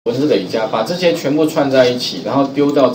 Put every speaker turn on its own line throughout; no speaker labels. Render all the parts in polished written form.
文字累加，把这些全部串在一起，然后丢到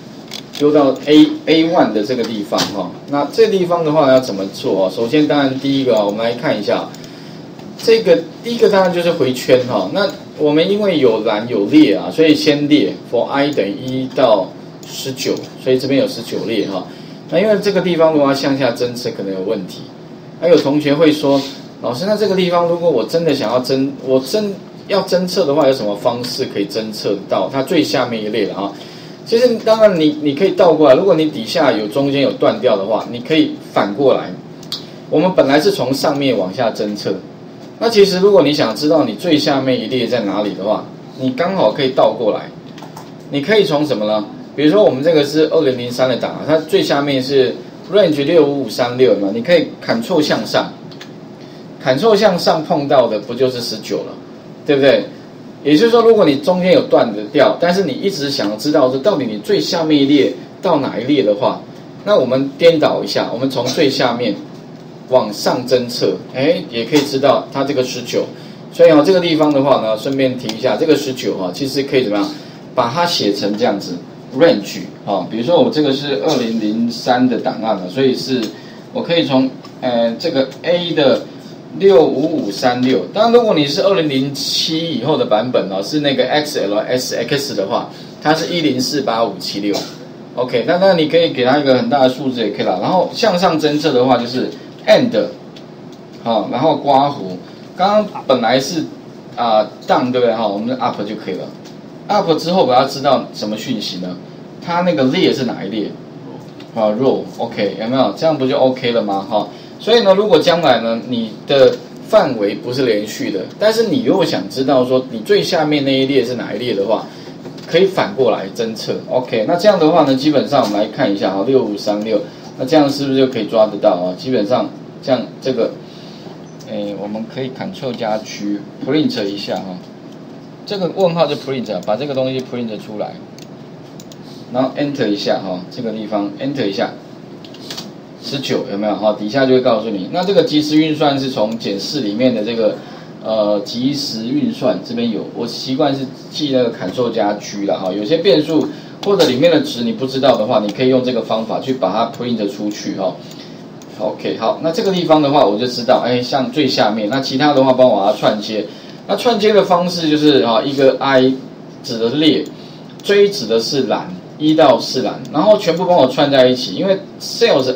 A1的这个地方哈。那这个地方的话要怎么做啊？首先，当然第一个我们来看一下，这个第一个当然就是回圈哈。那我们因为有栏有列啊，所以先列 for i 等于1到19，所以这边有19列哈。那因为这个地方如果要向下侦测可能有问题，还有同学会说，老师，那这个地方如果我真的想要要侦测的话，有什么方式可以侦测到它最下面一列了啊？其实当然你可以倒过来，如果你底下中间有断掉的话，你可以反过来。我们本来是从上面往下侦测，那其实如果你想知道你最下面一列在哪里的话，你刚好可以倒过来。你可以从什么呢？比如说我们这个是2003的档案，它最下面是 range 65536嘛，你可以 Ctrl 向上，Ctrl 向上碰到的不就是19了？对不对？也就是说，如果你中间有断的掉，但是你一直想知道说到底你最下面一列到哪一列的话，那我们颠倒一下，我们从最下面往上侦测，也可以知道它这个19。所以这个地方的话呢，顺便提一下，这个19其实可以怎么样，把它写成这样子 range 比如说我这个是2003的档案了，所以是我可以从这个 A 的65536，当然如果你是2007以后的版本是那个 XLSX 的话，它是1048576。OK， 那当然你可以给它一个很大的数字也可以啦。然后向上侦测的话就是 AND， 然后刮弧。刚刚本来是down 对不对我们 up 就可以了。up 之后我要知道什么讯息呢？它那个列是哪一列？row OK 有没有？这样不就 OK 了吗？所以呢，如果将来呢，你的范围不是连续的，但是你又想知道说你最下面那一列是哪一列的话，可以反过来侦测。OK， 那这样的话呢，基本上我们来看一下6536，那这样是不是就可以抓得到基本上这样这个，我们可以 Ctrl 加G print 一下这个问号就 print， 把这个东西 print 出来，然后 Enter 一下这个地方 Enter 一下。19有没有底下就会告诉你。那这个即时运算是从检视里面的这个即时运算这边有，我习惯是记那个 Ctrl 加 G 啦有些变数或者里面的值你不知道的话，你可以用这个方法去把它 print 出去OK， 好，那这个地方的话我就知道，像最下面，那其他的话帮我把它串接。那串接的方式就是一个 I 指的是列，J 指的是栏。1到4栏，然后全部帮我串在一起，因为 sales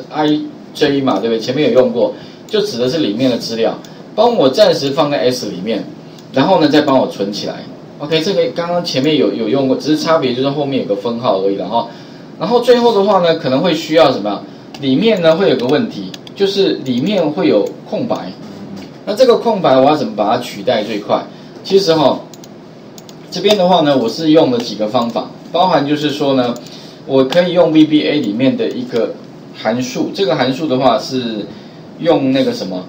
IJ 嘛，对不对？前面有用过，就指的是里面的资料，帮我暂时放在 S 里面，然后呢再帮我存起来。OK， 这个刚刚前面有用过，只是差别就是后面有个分号而已了然后最后的话呢，可能会需要什么？里面呢会有个问题，就是里面会有空白。那这个空白我要怎么把它取代最快？其实这边的话呢，我是用了几个方法。包含就是说呢，我可以用 VBA 里面的一个函数，这个函数的话是用那个什么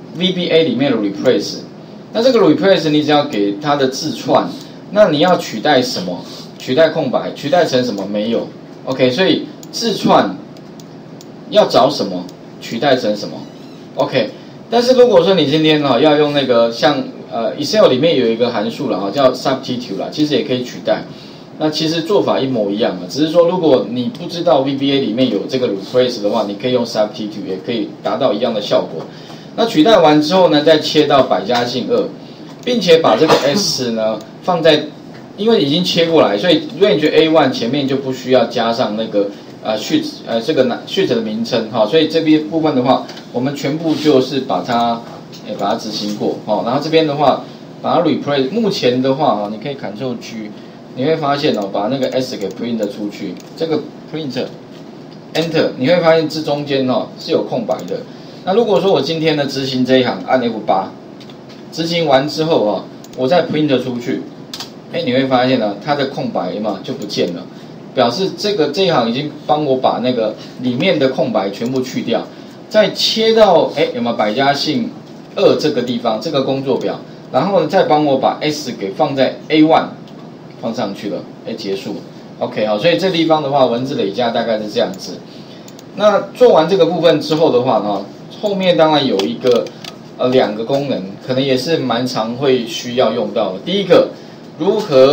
VBA 里面的 replace。那这个 replace 你只要给它的字串，那你要取代什么？取代空白，取代成什么？没有。OK， 所以字串要找什么？取代成什么 ？OK。但是如果说你今天要用那个像Excel 里面有一个函数了叫 substitute 啦，其实也可以取代。那其实做法一模一样只是说如果你不知道 VBA 里面有这个 replace 的话，你可以用 substitute 也可以达到一样的效果。那取代完之后呢，再切到百家姓2，并且把这个 S 呢放在，因为已经切过来，所以 range A1 前面就不需要加上那个sheet 这个 sheet 的名称所以这边部分的话，我们全部就是把它执行过然后这边的话把它 replace， 目前的话你可以 Ctrl G。你会发现把那个 S 给 print 出去，这个 print Enter， 你会发现这中间是有空白的。那如果说我今天呢执行这一行，按 F8， 执行完之后我再 print 出去，你会发现它的空白嘛就不见了，表示这一行已经帮我把那个里面的空白全部去掉。再切到有没有百家姓2这个地方，这个工作表，然后呢再帮我把 S 给放在 A1。放上去了，结束 ，OK 所以这地方的话，文字累加大概是这样子。那做完这个部分之后的话后面当然有一个2个功能，可能也是蛮常会需要用到的。第一个，如何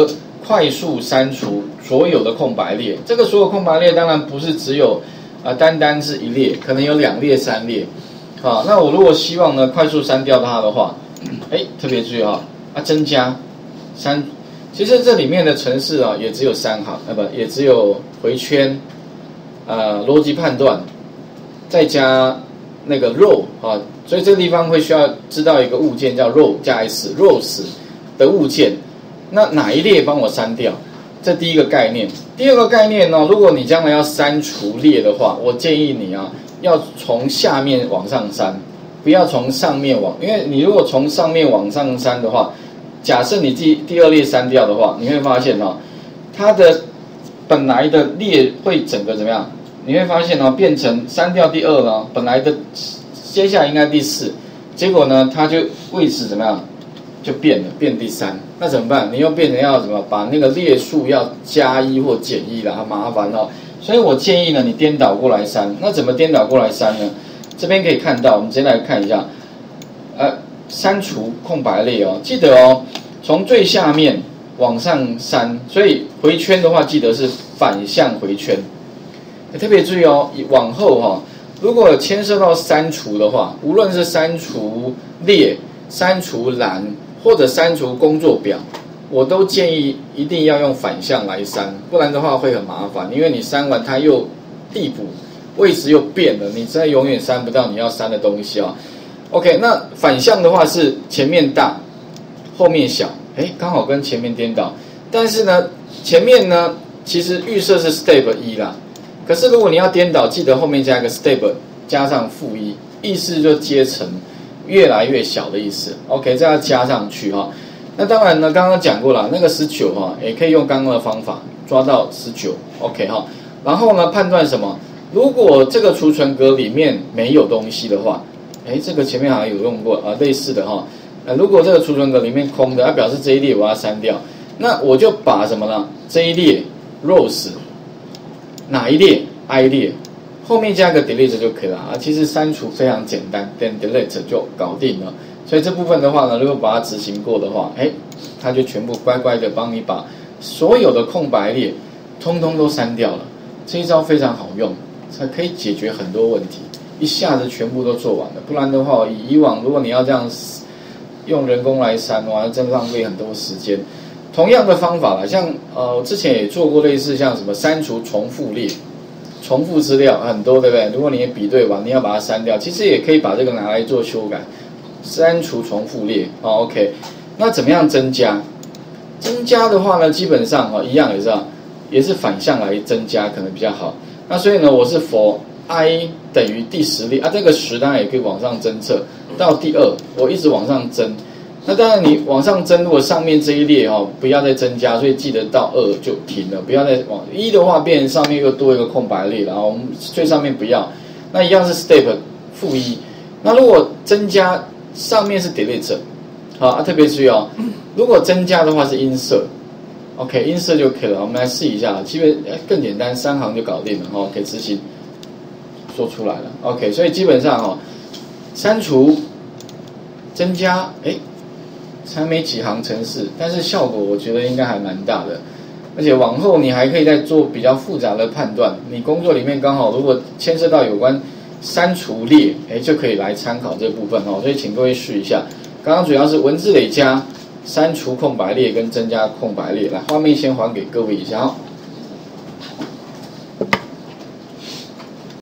快速删除所有的空白列。这个所有空白列当然不是只有单单是一列，可能有2列、3列。好，那我如果希望呢快速删掉它的话，特别注意增加3。其实这里面的程式也只有3行，也只有回圈，逻辑判断，再加那个 row 所以这个地方会需要知道一个物件叫 row 加 s，rows 的物件，那哪一列帮我删掉？这第一个概念。第二个概念呢，如果你将来要删除列的话，我建议你要从下面往上删，不要从上面因为你如果从上面往上删的话，假设你第2列删掉的话，你会发现它的本来的列会整个怎么样？你会发现变成删掉第2呢，本来的接下来应该第4，结果呢它就位置怎么样？就变第3，那怎么办？你又变成要怎么把那个列数要加1或减1了，很麻烦所以我建议呢，你颠倒过来删。那怎么颠倒过来删呢？这边可以看到，我们直接来看一下，删除空白列记得从最下面往上删，所以回圈的话，记得是反向回圈。特别注意往后如果牵涉到删除的话，无论是删除列、删除栏或者删除工作表，我都建议一定要用反向来删，不然的话会很麻烦，因为你删完它又递补，位置又变了，你真的永远删不到你要删的东西OK， 那反向的话是前面大，后面小，刚好跟前面颠倒。但是呢，前面呢其实预设是 step 1啦，可是如果你要颠倒，记得后面加一个 step 加上-1，意思就阶层越来越小的意思。OK， 这要加上去那当然呢，刚刚讲过了，那个19也可以用刚刚的方法抓到19。OK 然后呢，判断什么？如果这个储存格里面没有东西的话，这个前面好像有用过类似的如果这个储存格里面空的，表示这一列我要删掉，那我就把什么呢？这一列 rows 哪一列 i 列后面加个 delete 就可以了其实删除非常简单，点 delete 就搞定了。所以这部分的话呢，如果把它执行过的话，它就全部乖乖的帮你把所有的空白列通通都删掉了。这一招非常好用，才可以解决很多问题，一下子全部都做完了。不然的话，以往如果你要这样用人工来删的话，真浪费很多时间。同样的方法啦，像我之前也做过类似像什么删除重复列、重复资料很多，对不对？如果你也比对完，你要把它删掉，其实也可以把这个拿来做修改。删除重复列OK， 那怎么样增加？增加的话呢，基本上一样也是反向来增加可能比较好。那所以呢，我是 for i 等于第10列这个10当然也可以往上侦测到第2，我一直往上增。那当然你往上增，如果上面这一列不要再增加，所以记得到2就停了，不要再往1的话，变成上面又多一个空白列，然后我们最上面不要。那一样是 step -1。那如果增加上面是 delete 特别注意如果增加的话是 insert OK， insert 就可以了。我们来试一下，基本更简单，3行就搞定了可以执行，说出来了 OK。所以基本上删除、增加，才没几行程式，但是效果我觉得应该还蛮大的。而且往后你还可以再做比较复杂的判断，你工作里面刚好如果牵涉到有关删除列，就可以来参考这部分所以请各位试一下。刚刚主要是文字累加、删除空白列跟增加空白列。来，画面先还给各位一下